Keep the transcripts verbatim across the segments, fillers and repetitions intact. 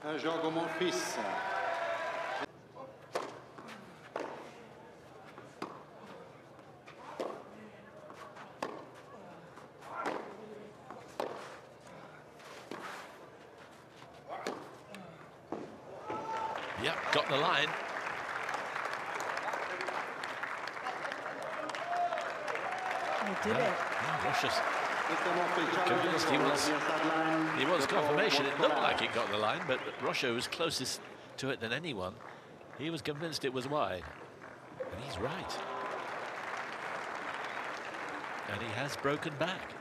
Un jogo Monfils. Yep, got the line. He did it. Yeah, Russia's convinced he was, he was confirmation. It looked like it got the line, but Russia was closest to it than anyone. He was convinced it was wide. And he's right. And he has broken back.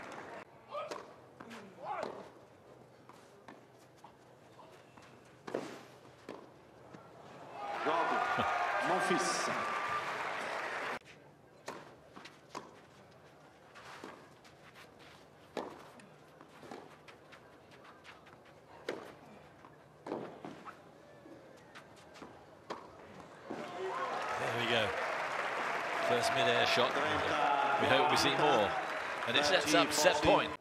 Monfils. There we go. First mid-air shot. We hope we see more. And it sets up set point.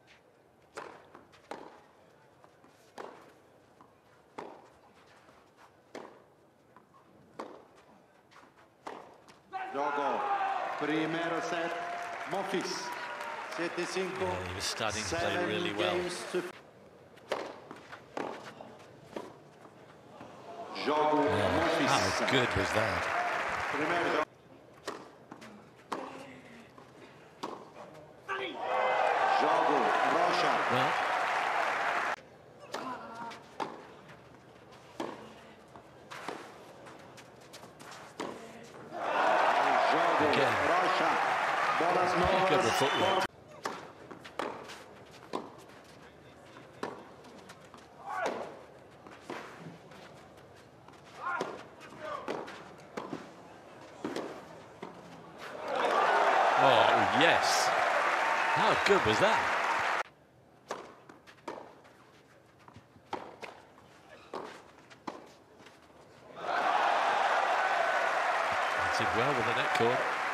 Jogo. Primero set. Monfils. seven five. Yeah, he was starting to play really well. Jogo Monfils. How good was that? Primero. Jogo Rocha. Well, Jogo again, Rocha. Bolas good novas. with footwork. Oh, yes. How good was that? Did well with the net cord.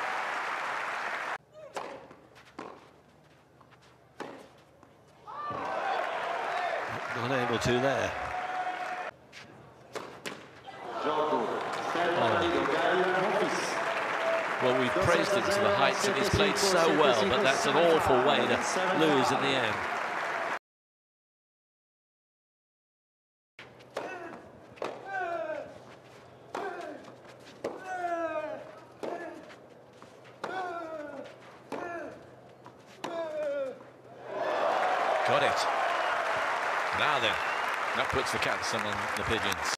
Not able to there. Jogo. Monfils. Well, we've praised him to the heights and he's played so well, but that's an awful way to lose in the end. Got it. Now then, that puts the cats on the pigeons.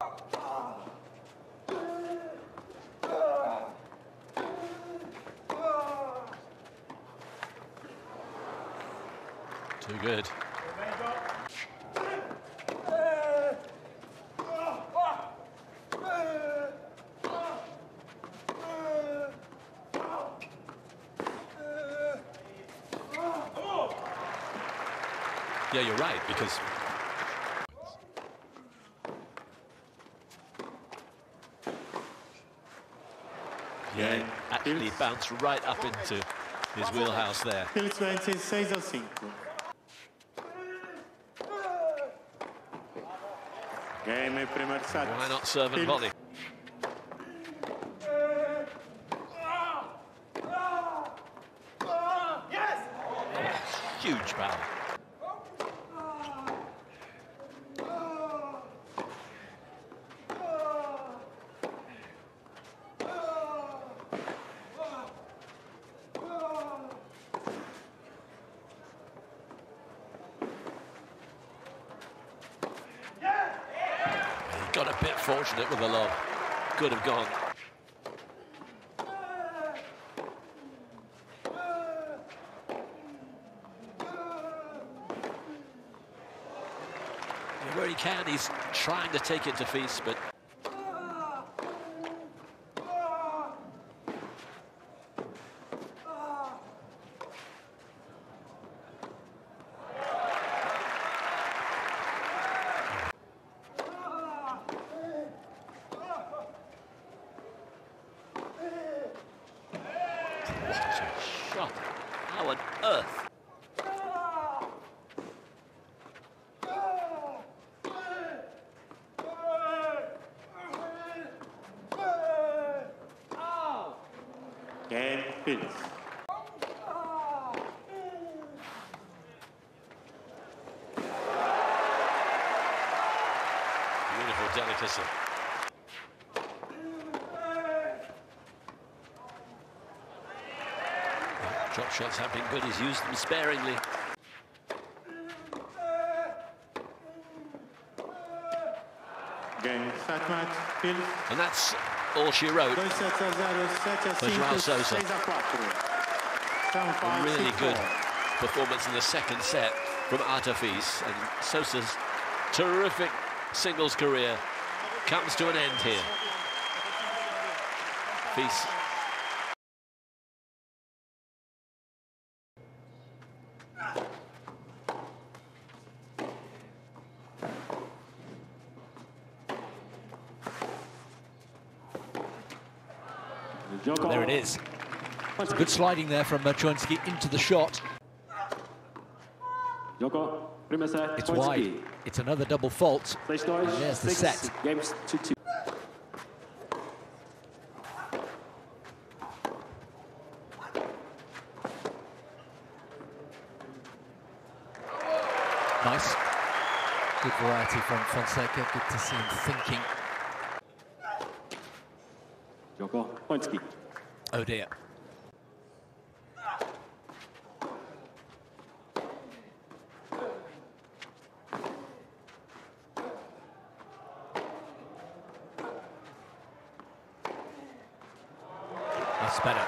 Too good. Yeah, you're right, because yeah, actually bounced right up into his wheelhouse there. Felizmente seis a cinco. Game primer set. Why not serve and volley? Huge power. He got a bit fortunate with the lob. Could have gone. Where he can, he's trying to take it to Feast, but what a shot. How on earth? Game, Fils. Beautiful delicacy. Drop shots have been good, he's used them sparingly. Game, set match, Fils. And that's all she wrote. dois sets a zero, sete a For João cinco, Sousa. seis a quatro. seven five, A really six good four. performance in the second set from Artefis, and Sousa's terrific singles career comes to an end here. Fils. There it is. It's good sliding there from Choinski into the shot. It's wide. It's another double fault. And there's the set. Games two two. Nice. Good variety from Fonseca. Good to see him thinking. Oh dear. That's better.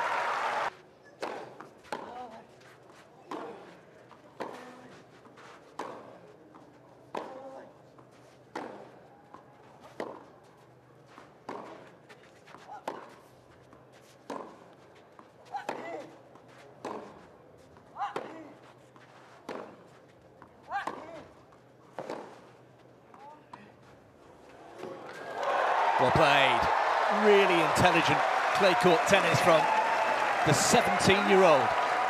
Well played. Really intelligent clay court tennis from the seventeen-year-old.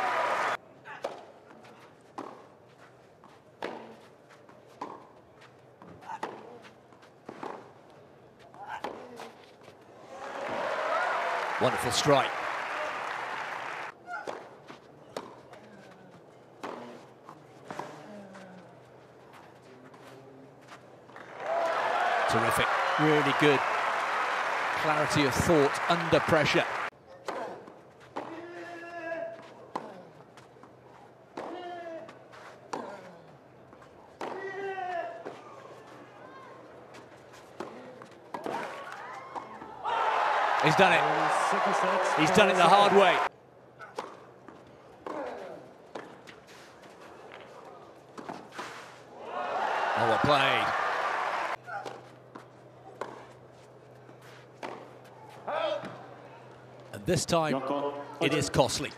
Wonderful strike. Terrific. Really good. Clarity of thought under pressure. He's done it. He's done it the hard way. Oh, well played. And this time, it is costly.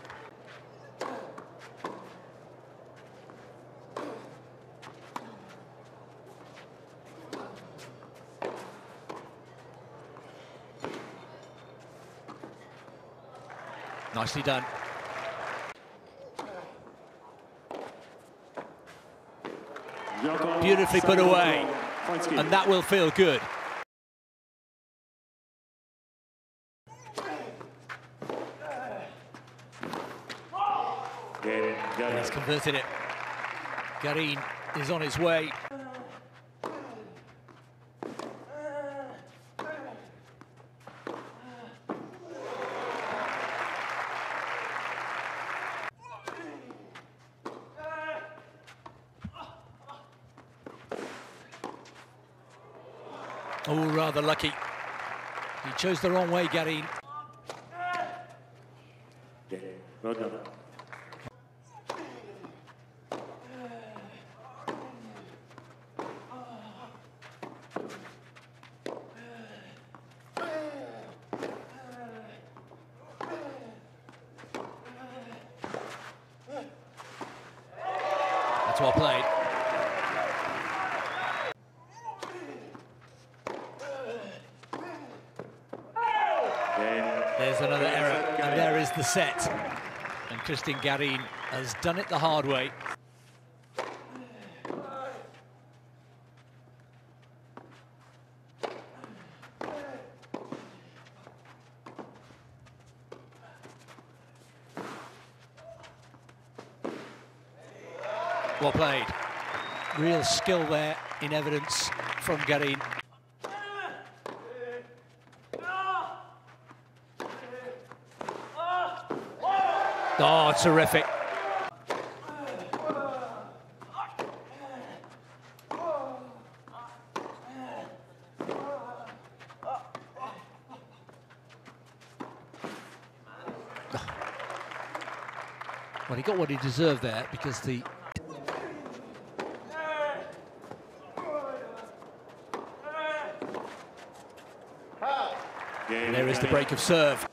Nicely done. Beautifully put away, and that will feel good. He's converted it. Garin is on his way. Oh, rather lucky. He chose the wrong way, Garin. That's well played. There's another error, and there is the set. And Christian Garin has done it the hard way. Well played. Real skill there in evidence from Garin. Oh, terrific. Well, he got what he deserved there because the... There is the break of serve.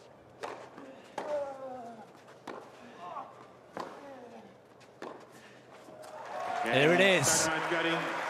There it is.